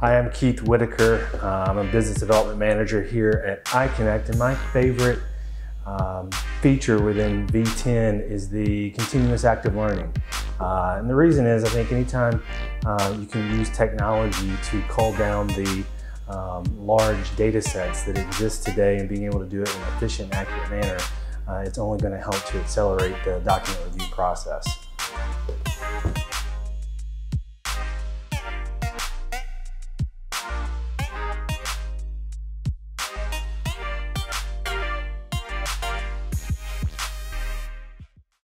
Hi, I'm Keith Whitaker. I'm a business development manager here at iCONECT, and my favorite feature within v10 is the continuous active learning. And the reason is, I think anytime you can use technology to cull down the large data sets that exist today and being able to do it in an efficient and accurate manner, it's only going to help to accelerate the document review process.